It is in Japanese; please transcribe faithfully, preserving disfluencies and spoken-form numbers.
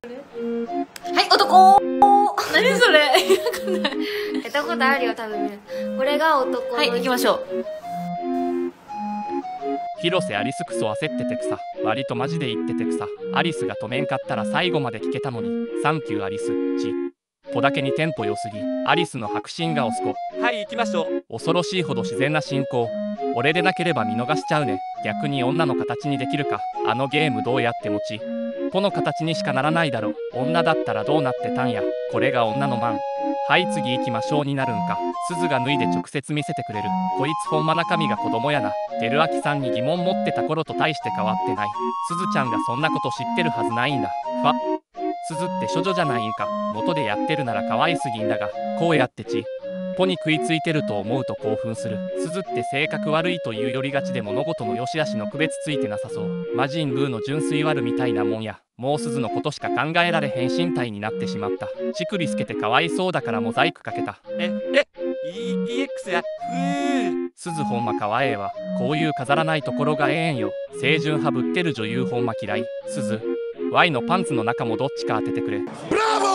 はい、男。 何それ。 やったことあるよ、多分。これが男の。 はい、行きましょう。 広瀬アリスクソ焦っててくさ、割とマジで言っててくさ。アリスが止めんかったら最後まで聞けたのに。サンキューアリス。ちポだけにテンポ良すぎ。アリスの迫真が押す子。はい、行きましょう。恐ろしいほど自然な進行。俺でなければ見逃しちゃうね。逆に女の形にできるか。あのゲームどうやって持ちポの形にしかならないだろ。女だったらどうなってたんや。これが女のマン。はい次行きましょうになるんか。鈴が脱いで直接見せてくれる。こいつほんま中身が子供やな。照明さんに疑問持ってた頃と大して変わってない。鈴ちゃんがそんなこと知ってるはずないんだ。ファ鈴って処女じゃないんか。元でやってるなら可愛すぎんだが、こうやってちポに食いついてると思うと興奮する。鈴って性格悪いというよりがちで物事の良し悪しの区別ついてなさそう。魔人ブーの純粋悪みたいなもんや。もう鈴のことしか考えられへん身体になってしまった。チクリスケてかわいそうだからモザイクかけた。ええ イーエックス やふー鈴ほんまかわええわ。こういう飾らないところがええんよ。清純派ぶってる女優ほんま嫌い。鈴 Y のパンツの中もどっちか当ててくれ。ブラボー